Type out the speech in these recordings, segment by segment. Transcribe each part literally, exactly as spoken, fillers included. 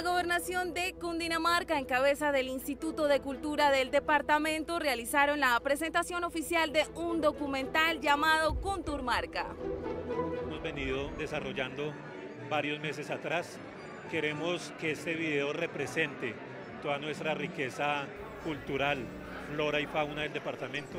Gobernación de Cundinamarca, en cabeza del Instituto de Cultura del departamento, realizaron la presentación oficial de un documental llamado Cundurmarca. Hemos venido desarrollando varios meses atrás. Queremos que este video represente toda nuestra riqueza cultural, flora y fauna del departamento.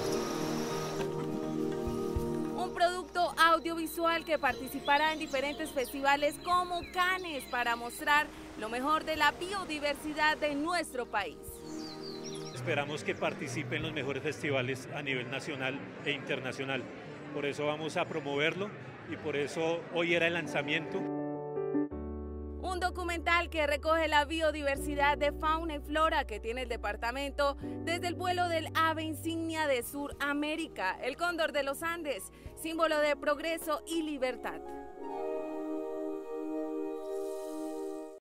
Un producto audiovisual que participará en diferentes festivales como Cannes para mostrar lo mejor de la biodiversidad de nuestro país. Esperamos que participe en los mejores festivales a nivel nacional e internacional. Por eso vamos a promoverlo y por eso hoy era el lanzamiento. Un documental que recoge la biodiversidad de fauna y flora que tiene el departamento desde el vuelo del ave insignia de Suramérica, el cóndor de los Andes, símbolo de progreso y libertad.